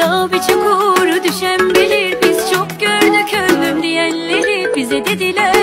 illa bir çukur düşen bilir. Biz çok gördük ölüm diyenleri, bize dediler